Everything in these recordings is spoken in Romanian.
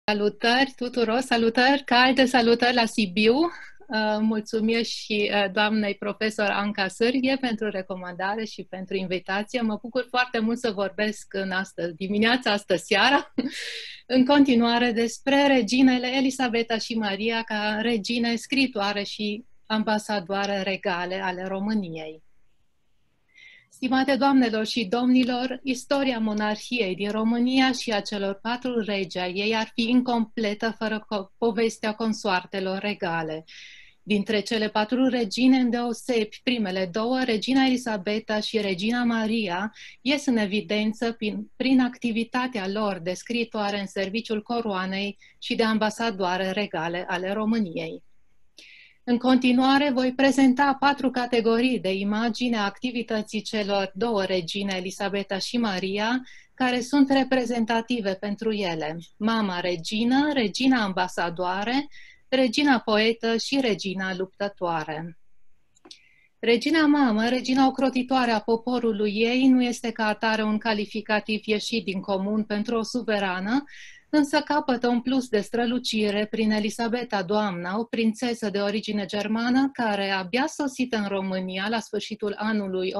Salutări tuturor, salutări, calde salutări la Sibiu. Mulțumesc și doamnei profesor Anca Sârghie pentru recomandare și pentru invitație. Mă bucur foarte mult să vorbesc în dimineața, astă seara, în continuare despre reginele Elisabeta și Maria ca regine, scritoare și ambasadoare regale ale României. Stimate doamnelor și domnilor, istoria monarhiei din România și a celor 4 regi ai ei ar fi incompletă fără povestea consoartelor regale. Dintre cele 4 regine, îndeosebi primele 2, regina Elisabeta și regina Maria, ies în evidență prin activitatea lor de scritoare în serviciul coroanei și de ambasadoare regale ale României. În continuare, voi prezenta 4 categorii de imagine a activității celor 2 regine, Elisabeta și Maria, care sunt reprezentative pentru ele: mama regină, regina ambasadoare, regina poetă și regina luptătoare. Regina mamă, regina ocrotitoare a poporului ei, nu este ca atare un calificativ ieșit din comun pentru o suverană, însă capătă un plus de strălucire prin Elisabeta Doamna, o prințesă de origine germană care, abia sosită în România la sfârșitul anului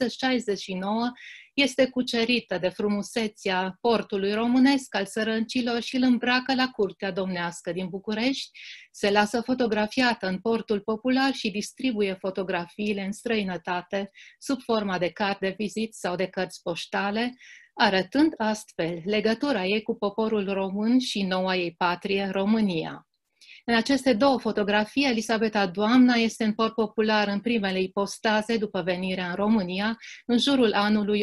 1869, este cucerită de frumusețea portului românesc al sărăncilor și îl îmbracă la curtea domnească din București, se lasă fotografiată în portul popular și distribuie fotografiile în străinătate sub forma de card de vizit sau de cărți poștale, arătând astfel legătura ei cu poporul român și noua ei patrie, România. În aceste 2 fotografii, Elisabeta Doamna este în port popular în primele ipostaze după venirea în România, în jurul anului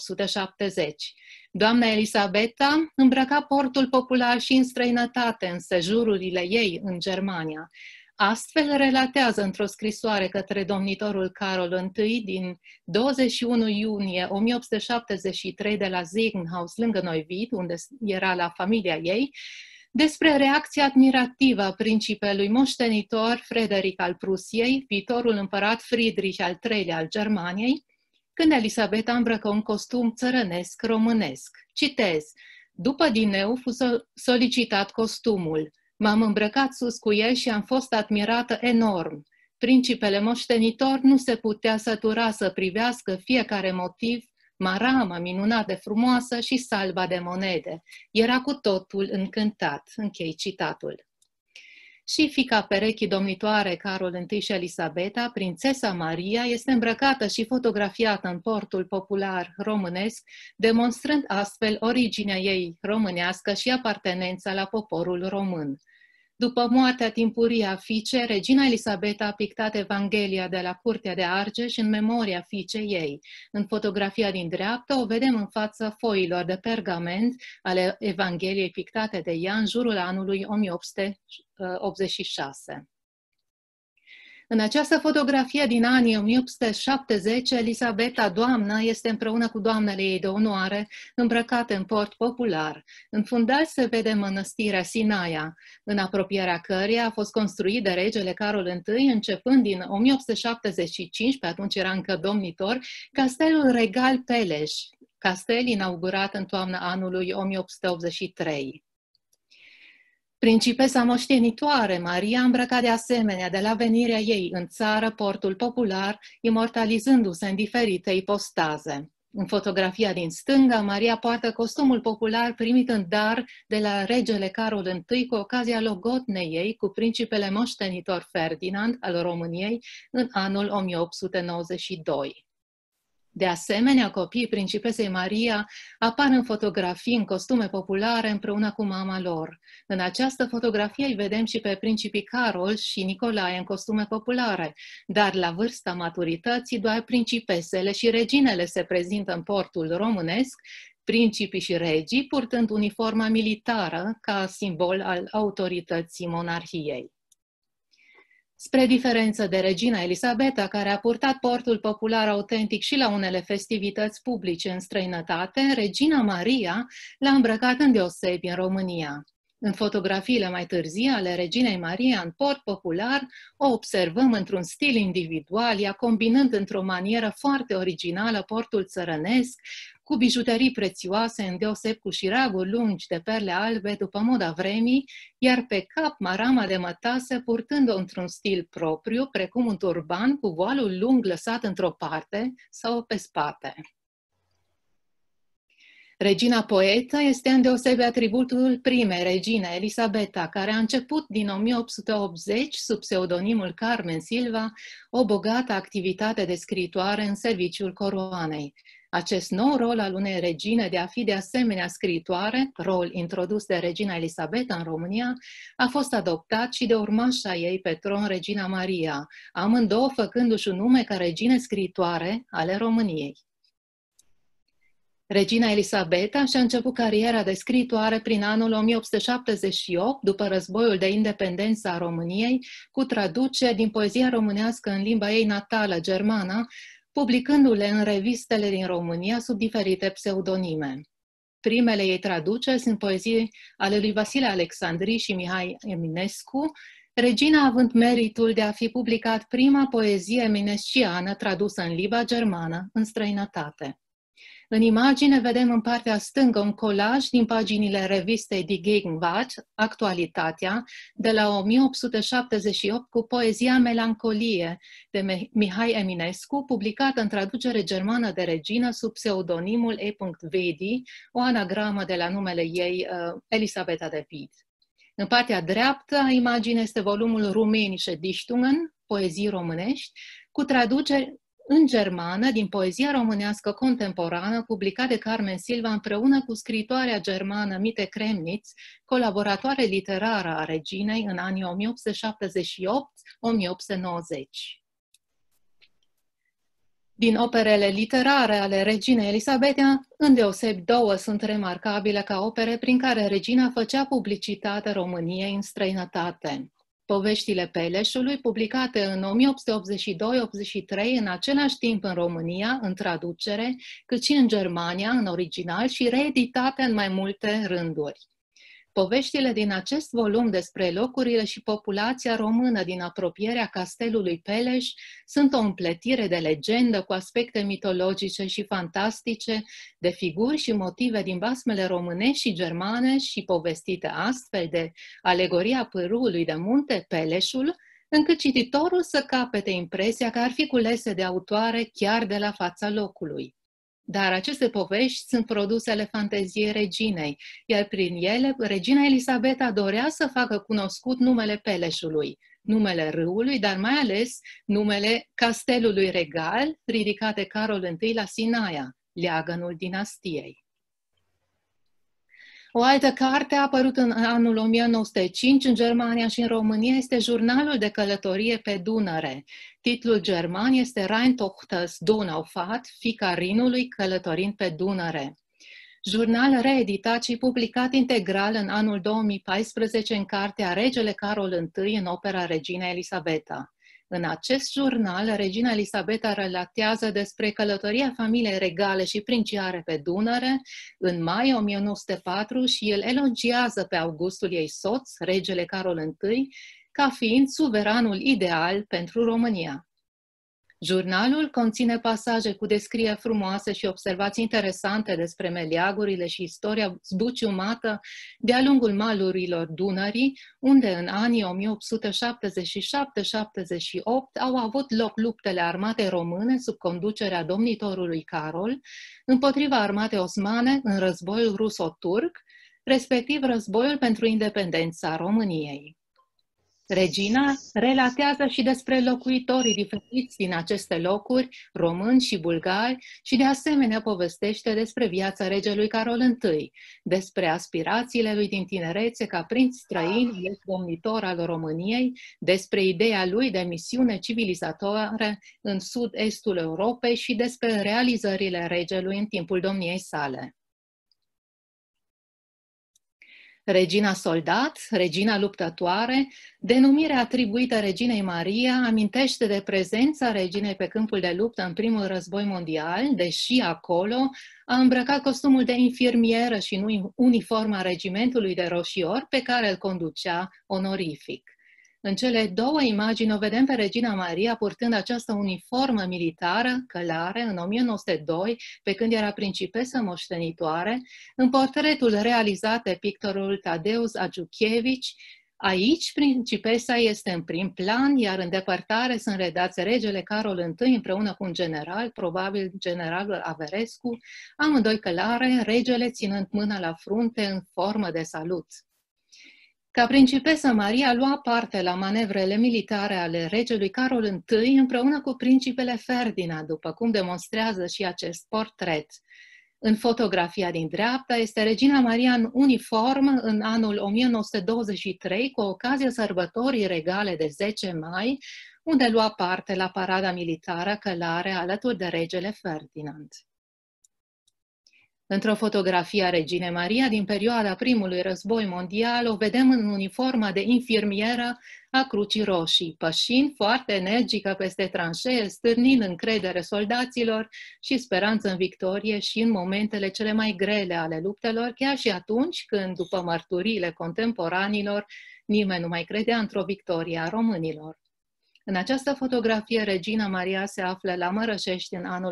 1870. Doamna Elisabeta îmbrăca portul popular și în străinătate, în sejururile ei în Germania. Astfel relatează într-o scrisoare către domnitorul Carol I din 21 iunie 1873 de la Ziegenhaus lângă Neuwied, unde era la familia ei, despre reacția admirativă a principelui moștenitor Frederic al Prusiei, viitorul împărat Friedrich al III-lea al Germaniei, când Elisabeta îmbrăcă un costum țărănesc românesc. Citez: după dineu fu solicitat costumul. M-am îmbrăcat sus cu el și am fost admirată enorm. Principele moștenitor nu se putea sătura să privească fiecare motiv, marama minunat de frumoasă și salba de monede. Era cu totul încântat. Închei citatul. Și fiica perechii domnitoare Carol I și Elisabeta, prințesa Maria, este îmbrăcată și fotografiată în portul popular românesc, demonstrând astfel originea ei românească și apartenența la poporul român. După moartea timpurie a fiicei, regina Elisabeta a pictat Evanghelia de la Curtea de Argeș în memoria fiicei ei. În fotografia din dreapta o vedem în fața foilor de pergament ale Evangheliei pictate de ea în jurul anului 1886. În această fotografie din anii 1870, Elisabeta Doamna este împreună cu doamnele ei de onoare, îmbrăcate în port popular. În fundal se vede mănăstirea Sinaia, în apropierea căreia a fost construit de regele Carol I, începând din 1875, pe atunci era încă domnitor, castelul regal Peleș, castel inaugurat în toamna anului 1883. Principesa moștenitoare Maria îmbrăca de asemenea de la venirea ei în țară portul popular, imortalizându-se în diferite ipostaze. În fotografia din stânga, Maria poartă costumul popular primit în dar de la regele Carol I cu ocazia logotnei ei cu principele moștenitor Ferdinand al României în anul 1892. De asemenea, copiii principesei Maria apar în fotografii în costume populare împreună cu mama lor. În această fotografie îi vedem și pe principii Carol și Nicolae în costume populare, dar la vârsta maturității doar principesele și reginele se prezintă în portul românesc, principii și regii purtând uniforma militară ca simbol al autorității monarhiei. Spre diferență de regina Elisabeta, care a purtat portul popular autentic și la unele festivități publice în străinătate, regina Maria l-a îmbrăcat îndeosebi în România. În fotografiile mai târzii ale reginei Maria în port popular, o observăm într-un stil individual, ea combinând într-o manieră foarte originală portul țărănesc cu bijuterii prețioase, îndeoseb cu șiraguri lungi de perle albe după moda vremii, iar pe cap marama de mătase purtând-o într-un stil propriu, precum un turban cu voalul lung lăsat într-o parte sau pe spate. Regina poetă este îndeosebi atributul primei regine, Elisabeta, care a început din 1880, sub pseudonimul Carmen Silva, o bogată activitate de scriitoare în serviciul coroanei. Acest nou rol al unei regine de a fi de asemenea scriitoare, rol introdus de regina Elisabeta în România, a fost adoptat și de urmașa ei pe tron, regina Maria, amândouă făcându-și un nume ca regine scriitoare ale României. Regina Elisabeta și-a început cariera de scriitoare prin anul 1878, după războiul de independență a României, cu traduceri din poezia românească în limba ei natală, germană, publicându-le în revistele din România sub diferite pseudonime. Primele ei traduceri sunt poezii ale lui Vasile Alexandri și Mihai Eminescu, regina având meritul de a fi publicat prima poezie eminesciană tradusă în limba germană în străinătate. În imagine vedem în partea stângă un colaj din paginile revistei Die Gegenwart, Actualitatea, de la 1878 cu poezia Melancolie de Mihai Eminescu, publicată în traducere germană de regină sub pseudonimul E. Vedi, o anagramă de la numele ei Elisabeta de Wied. În partea dreaptă a imaginii este volumul Rumänische Dichtungen, poezii românești, cu traduceri în germană din poezia românească contemporană, publicat de Carmen Silva împreună cu scritoarea germană Mite Kremnitz, colaboratoare literară a reginei în anii 1878-1890. Din operele literare ale reginei Elisabeta, îndeosebi două sunt remarcabile ca opere prin care regina făcea publicitate României în străinătate. Poveștile Peleșului, publicate în 1882-83, în același timp în România, în traducere, cât și în Germania, în original, și reeditate în mai multe rânduri. Poveștile din acest volum despre locurile și populația română din apropierea castelului Peleș sunt o împletire de legendă cu aspecte mitologice și fantastice, de figuri și motive din basmele românești și germane și povestite astfel de alegoria pârâului de munte, Peleșul, încât cititorul să capete impresia că ar fi culese de autoare chiar de la fața locului. Dar aceste povești sunt produsele fanteziei reginei, iar prin ele regina Elisabeta dorea să facă cunoscut numele Peleșului, numele râului, dar mai ales numele castelului regal ridicat de Carol I la Sinaia, leagănul dinastiei. O altă carte a apărut în anul 1905 în Germania și în România este Jurnalul de călătorie pe Dunăre. Titlul german este Rheintochters Donaufahrt, fiica Rinului călătorind pe Dunăre. Jurnal reeditat și publicat integral în anul 2014 în cartea Regele Carol I în opera Regina Elisabeta. În acest jurnal, regina Elisabeta relatează despre călătoria familiei regale și princiare pe Dunăre în mai 1904 și îl elogiază pe Augustul ei soț, regele Carol I, ca fiind suveranul ideal pentru România. Jurnalul conține pasaje cu descrieri frumoase și observații interesante despre meleagurile și istoria zbuciumată de-a lungul malurilor Dunării, unde în anii 1877-78 au avut loc luptele armatei române sub conducerea domnitorului Carol împotriva armatei osmane în războiul ruso-turc, respectiv războiul pentru independența României. Regina relatează și despre locuitorii diferiți din aceste locuri, români și bulgari, și de asemenea povestește despre viața regelui Carol I, despre aspirațiile lui din tinerețe ca prinț străin, domnitor al României, despre ideea lui de misiune civilizatoare în sud-estul Europei și despre realizările regelui în timpul domniei sale. Regina soldat, regina luptătoare, denumirea atribuită reginei Maria, amintește de prezența reginei pe câmpul de luptă în primul război mondial, deși acolo a îmbrăcat costumul de infirmieră și nu uniforma regimentului de roșiori pe care îl conducea onorific. În cele două imagini o vedem pe Regina Maria purtând această uniformă militară, călare, în 1902, pe când era principesă moștenitoare, în portretul realizat de pictorul Tadeusz Agiuchievici. Aici principesa este în prim plan, iar în depărtare sunt redați regele Carol I împreună cu un general, probabil generalul Averescu, amândoi călare, regele ținând mâna la frunte în formă de salut. Ca principesă, Maria lua parte la manevrele militare ale regelui Carol I împreună cu principele Ferdinand, după cum demonstrează și acest portret. În fotografia din dreapta este Regina Maria în uniformă în anul 1923, cu ocazia sărbătorii regale de 10 mai, unde lua parte la parada militară călare alături de regele Ferdinand. Într-o fotografie a Reginei Maria din perioada primului război mondial, o vedem în uniforma de infirmieră a Crucii Roșii, pășind foarte energică peste tranșee, stârnind încredere soldaților și speranță în victorie și în momentele cele mai grele ale luptelor, chiar și atunci când, după mărturiile contemporanilor, nimeni nu mai credea într-o victorie a românilor. În această fotografie, Regina Maria se află la Mărășești în anul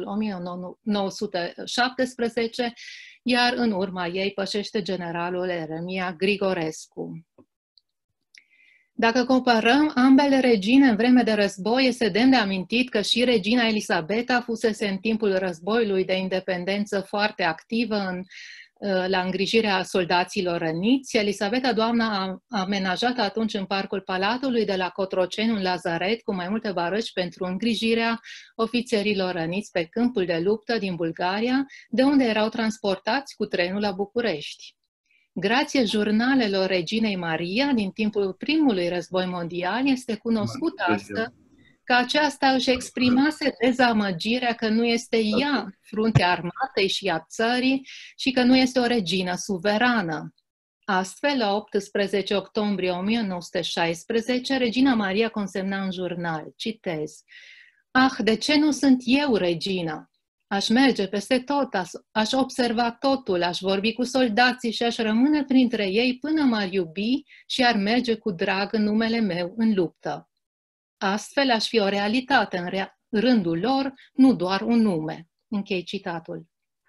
1917, iar în urma ei pășește generalul Eremia Grigorescu. Dacă comparăm ambele regine în vreme de război, este demn de amintit că și regina Elisabeta fusese în timpul războiului de independență foarte activă la îngrijirea soldaților răniți. Elisabeta, doamna, a amenajat atunci în parcul Palatului de la Cotroceni un lazaret cu mai multe barăci pentru îngrijirea ofițerilor răniți pe câmpul de luptă din Bulgaria, de unde erau transportați cu trenul la București. Grație jurnalelor Reginei Maria din timpul primului război mondial, este cunoscut astăzi că aceasta își exprimase dezamăgirea că nu este ea fruntea armatei și a țării și că nu este o regină suverană. Astfel, la 18 octombrie 1916, Regina Maria consemna în jurnal, citez: "Ah, de ce nu sunt eu regină? Aș merge peste tot, aș observa totul, aș vorbi cu soldații și aș rămâne printre ei până m-ar iubi și ar merge cu drag în numele meu în luptă. Astfel aș fi o realitate în rândul lor, nu doar un nume." Închei citatul.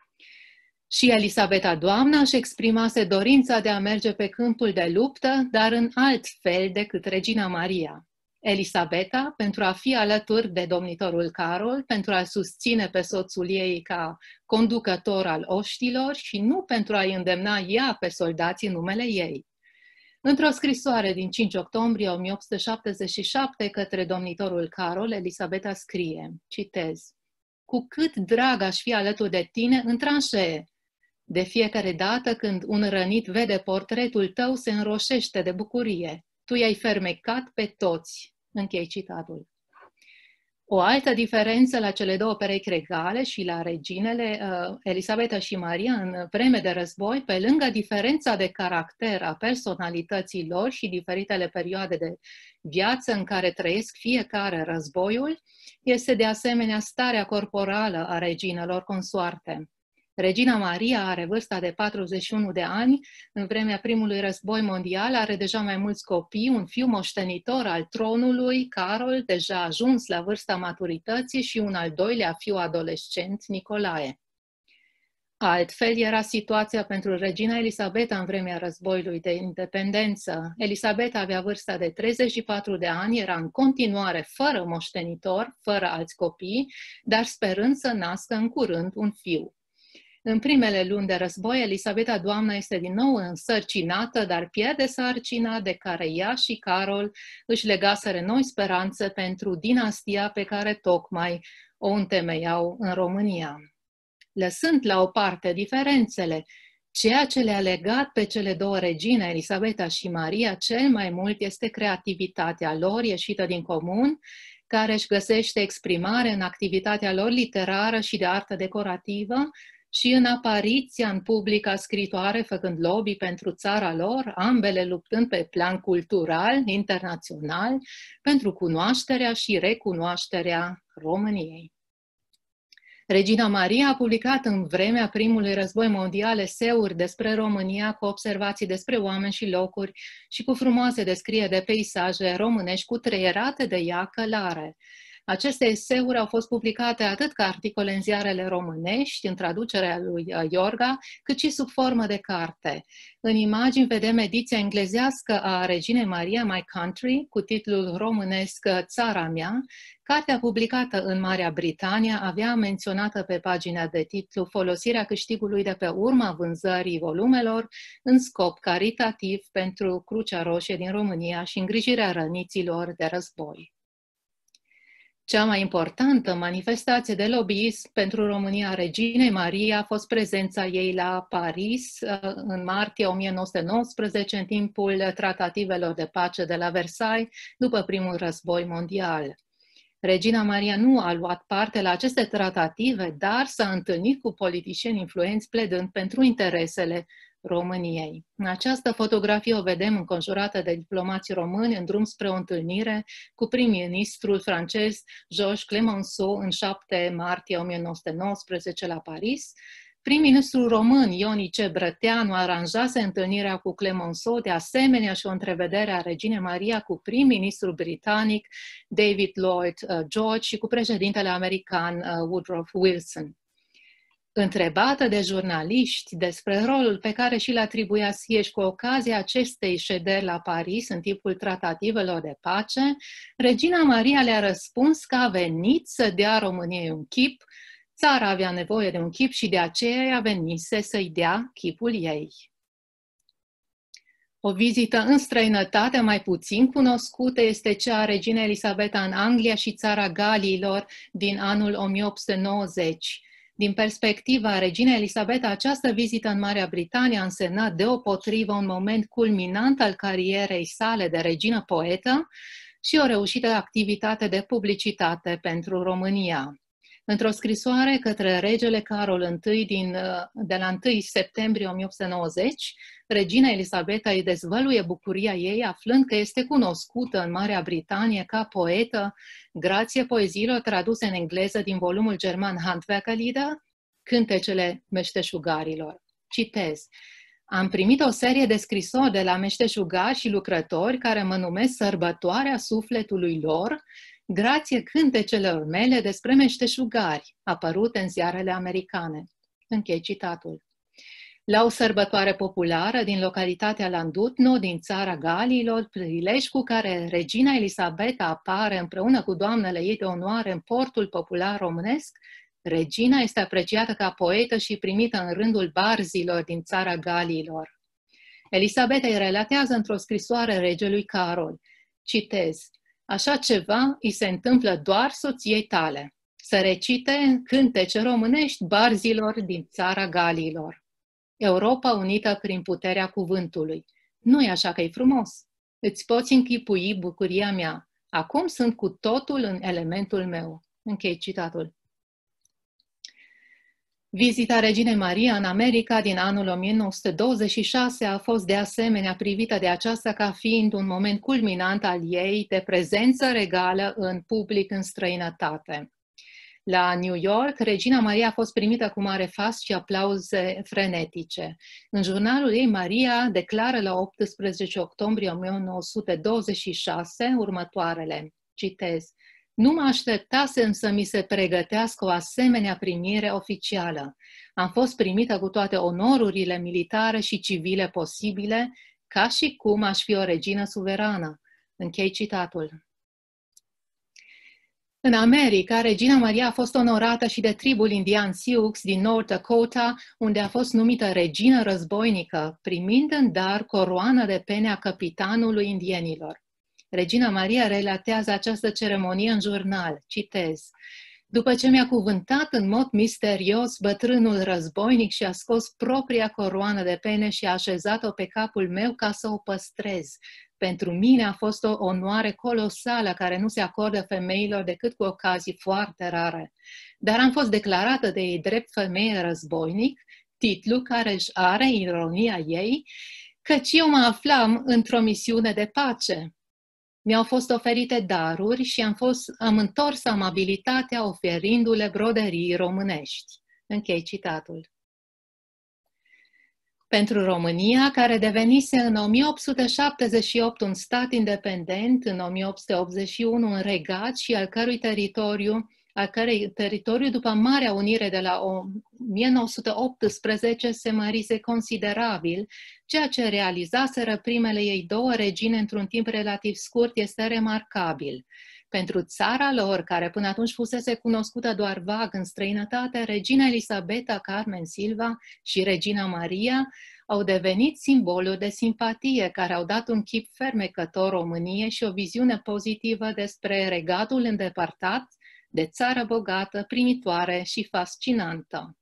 Și Elisabeta, doamna, își exprimase dorința de a merge pe câmpul de luptă, dar în alt fel decât Regina Maria. Elisabeta, pentru a fi alături de domnitorul Carol, pentru a susține pe soțul ei ca conducător al oștilor și nu pentru a-i îndemna ea pe soldații în numele ei. Într-o scrisoare din 5 octombrie 1877 către domnitorul Carol, Elisabeta scrie, citez: "Cu cât drag aș fi alături de tine în tranșee. De fiecare dată când un rănit vede portretul tău, se înroșește de bucurie. Tu i-ai fermecat pe toți." Închei citatul. O altă diferență la cele două perechi regale și la reginele Elisabeta și Maria în vreme de război, pe lângă diferența de caracter a personalității lor și diferitele perioade de viață în care trăiesc fiecare războiul, este de asemenea starea corporală a reginelor consoarte. Regina Maria are vârsta de 41 de ani, în vremea primului război mondial are deja mai mulți copii, un fiu moștenitor al tronului, Carol, deja ajuns la vârsta maturității și un al doilea fiu adolescent, Nicolae. Altfel era situația pentru regina Elisabeta în vremea războiului de independență. Elisabeta avea vârsta de 34 de ani, era în continuare fără moștenitor, fără alți copii, dar sperând să nască în curând un fiu. În primele luni de război, Elisabeta, doamna, este din nou însărcinată, dar pierde sarcina de care ea și Carol își legaseră noi speranțe pentru dinastia pe care tocmai o întemeiau în România. Lăsând la o parte diferențele, ceea ce le-a legat pe cele două regine, Elisabeta și Maria, cel mai mult este creativitatea lor ieșită din comun, care își găsește exprimare în activitatea lor literară și de artă decorativă, și în apariția în public a scritoare făcând lobby pentru țara lor, ambele luptând pe plan cultural, internațional, pentru cunoașterea și recunoașterea României. Regina Maria a publicat în vremea primului război mondial eseuri despre România cu observații despre oameni și locuri și cu frumoase descrieri de peisaje românești cutreierate de ea călare. Aceste eseuri au fost publicate atât ca articole în ziarele românești, în traducerea lui Iorga, cât și sub formă de carte. În imagini vedem ediția englezească a Reginei Maria My Country, cu titlul românesc Țara mea. Cartea publicată în Marea Britanie avea menționată pe pagina de titlu folosirea câștigului de pe urma vânzării volumelor în scop caritativ pentru Crucea Roșie din România și îngrijirea răniților de război. Cea mai importantă manifestație de lobbyism pentru România a Reginei Maria a fost prezența ei la Paris în martie 1919, în timpul tratativelor de pace de la Versailles, după primul război mondial. Regina Maria nu a luat parte la aceste tratative, dar s-a întâlnit cu politicieni influenți pledând pentru interesele României. În această fotografie o vedem înconjurată de diplomații români în drum spre o întâlnire cu prim-ministrul francez Georges Clemenceau în 7 martie 1919 la Paris. Prim-ministrul român Ionice Brăteanu aranjase întâlnirea cu Clemenceau, de asemenea și o întrevedere a Reginei Maria cu prim-ministrul britanic David Lloyd George și cu președintele american Woodrow Wilson. Întrebată de jurnaliști despre rolul pe care și-l atribuia Sieș cu ocazia acestei șederi la Paris în timpul tratativelor de pace, Regina Maria le-a răspuns că a venit să dea României un chip, țara avea nevoie de un chip și de aceea a venise să-i dea chipul ei. O vizită în străinătate mai puțin cunoscută este cea a reginei Elisabeta în Anglia și țara Galiilor din anul 1890. Din perspectiva reginei Elisabeta, această vizită în Marea Britanie a însemnat deopotrivă un moment culminant al carierei sale de regină poetă și o reușită activitate de publicitate pentru România. Într-o scrisoare către regele Carol I de la 1 septembrie 1890, regina Elisabeta îi dezvăluie bucuria ei aflând că este cunoscută în Marea Britanie ca poetă grație poeziilor traduse în engleză din volumul german Handwerkerlieder, Cântecele meșteșugarilor. Citez: am primit o serie de scrisori de la meșteșugari și lucrători care mă numesc sărbătoarea sufletului lor, grație cântecelor mele despre meșteșugari, apărute în ziarele americane. Închei citatul. La o sărbătoare populară din localitatea Landudno, din țara Galilor, prilej cu care regina Elisabeta apare împreună cu doamnele ei de onoare în portul popular românesc, regina este apreciată ca poetă și primită în rândul barzilor din țara Galilor. Elisabeta îi relatează într-o scrisoare regelui Carol, citez: așa ceva îi se întâmplă doar soției tale, să recite cântece românești barzilor din țara Galilor. Europa unită prin puterea cuvântului. Nu-i așa că e frumos? Îți poți închipui bucuria mea. Acum sunt cu totul în elementul meu. Închei citatul. Vizita reginei Maria în America din anul 1926 a fost de asemenea privită de aceasta ca fiind un moment culminant al ei de prezență regală în public în străinătate. La New York, regina Maria a fost primită cu mare fast și aplauze frenetice. În jurnalul ei, Maria declară la 18 octombrie 1926 următoarele, citez: nu mă așteptasem să mi se pregătească o asemenea primire oficială. Am fost primită cu toate onorurile militare și civile posibile, ca și cum aș fi o regină suverană. Închei citatul. În America, regina Maria a fost onorată și de tribul indian Sioux din North Dakota, unde a fost numită regină războinică, primind în dar coroana de pene a capitanului indienilor. Regina Maria relatează această ceremonie în jurnal, citez: după ce mi-a cuvântat în mod misterios bătrânul războinic și a scos propria coroană de pene și a așezat-o pe capul meu ca să o păstrez. Pentru mine a fost o onoare colosală care nu se acordă femeilor decât cu ocazii foarte rare. Dar am fost declarată de ei drept femeie războinic, titlu care își are ironia ei, căci eu mă aflam într-o misiune de pace. Mi-au fost oferite daruri și am întors amabilitatea oferindu-le broderii românești. Închei citatul. Pentru România, care devenise în 1878 un stat independent, în 1881 un regat și al cărui teritoriu după Marea Unire de la 1918 se mărise considerabil, ceea ce realizaseră primele ei două regine într-un timp relativ scurt este remarcabil. Pentru țara lor, care până atunci fusese cunoscută doar vag în străinătate, regina Elisabeta Carmen Silva și regina Maria au devenit simboluri de simpatie care au dat un chip fermecător României și o viziune pozitivă despre regatul îndepărtat, de țară bogată, primitoare și fascinantă.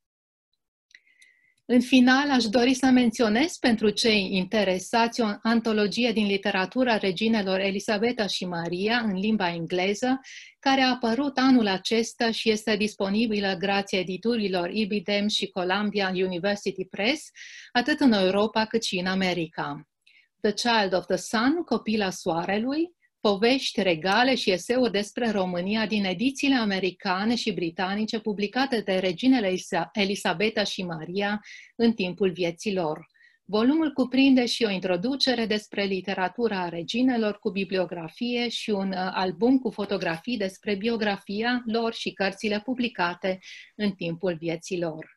În final, aș dori să menționez pentru cei interesați o antologie din literatura reginelor Elisabeta și Maria în limba engleză, care a apărut anul acesta și este disponibilă grație editurilor Ibidem și Columbia University Press, atât în Europa cât și în America. The Child of the Sun, Copila Soarelui, povești regale și eseuri despre România din edițiile americane și britanice publicate de reginele Elisabeta și Maria în timpul vieții lor. Volumul cuprinde și o introducere despre literatura reginelor cu bibliografie și un album cu fotografii despre biografia lor și cărțile publicate în timpul vieții lor.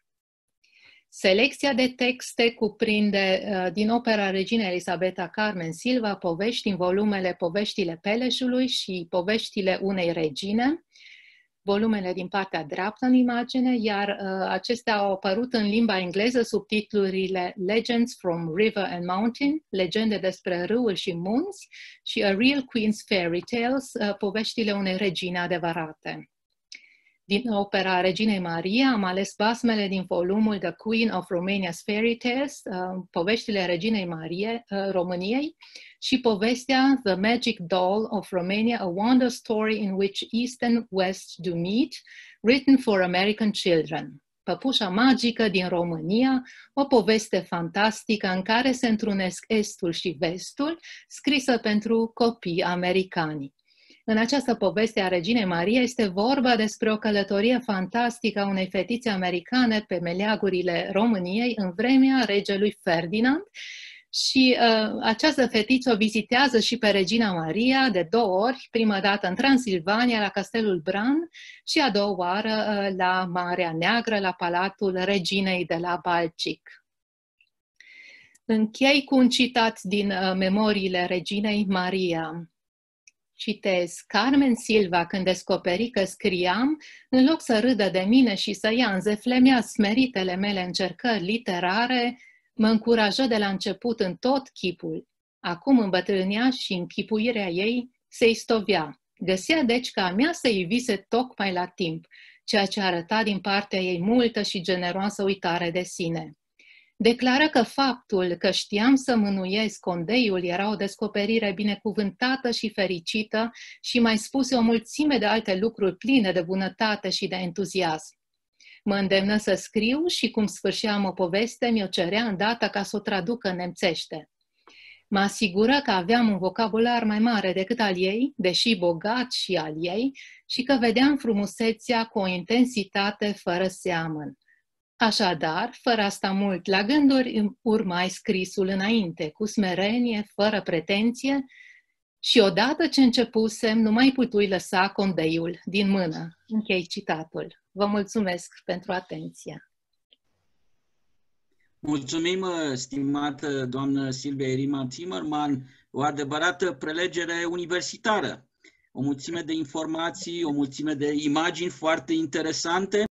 Selecția de texte cuprinde din opera reginei Elisabeta Carmen Silva povești din volumele Poveștile Peleșului și Poveștile unei regine, volumele din partea dreaptă în imagine, iar acestea au apărut în limba engleză sub titlurile Legends from River and Mountain, Legende despre râuri și munți, și A Real Queen's Fairy Tales, Poveștile unei regine adevărate. Din opera Reginei Maria am ales basmele din volumul The Queen of Romania's Fairy Tales, Poveștile Reginei României, și povestea The Magic Doll of Romania, A Wonder Story in which East and West do meet, written for American children. Păpușa magică din România, o poveste fantastică în care se întrunesc Estul și Vestul, scrisă pentru copii americani. În această poveste a Reginei Maria este vorba despre o călătorie fantastică a unei fetițe americane pe meleagurile României în vremea regelui Ferdinand și această fetiță o vizitează și pe Regina Maria de 2 ori, prima dată în Transilvania, la Castelul Bran și a doua oară la Marea Neagră, la Palatul Reginei de la Balcic. Închei cu un citat din Memoriile Reginei Maria. Citez: Carmen Silva, când descoperi că scriam, în loc să râdă de mine și să ia în zeflemea smeritele mele încercări literare, mă încurajă de la început în tot chipul. Acum îmbătrânea și închipuirea ei se istovea. Găsea deci că a mea se ivise tocmai la timp, ceea ce arăta din partea ei multă și generoasă uitare de sine. Declară că faptul că știam să mânuiesc condeiul era o descoperire binecuvântată și fericită și mai spuse o mulțime de alte lucruri pline de bunătate și de entuziasm. Mă îndemnă să scriu și cum sfârșeam o poveste, mi-o cerea îndată ca să o traducă în nemțește. Mă asigură că aveam un vocabular mai mare decât al ei, deși bogat și al ei, și că vedeam frumusețea cu o intensitate fără seamăn. Așadar, fără a sta mult la gânduri, îmi urmai scrisul înainte, cu smerenie, fără pretenție, și odată ce începusem, nu mai putui lăsa condeiul din mână. Închei citatul. Vă mulțumesc pentru atenție. Mulțumim, stimată doamnă Silvia Irima Zimmerman, o adevărată prelegere universitară. O mulțime de informații, o mulțime de imagini foarte interesante.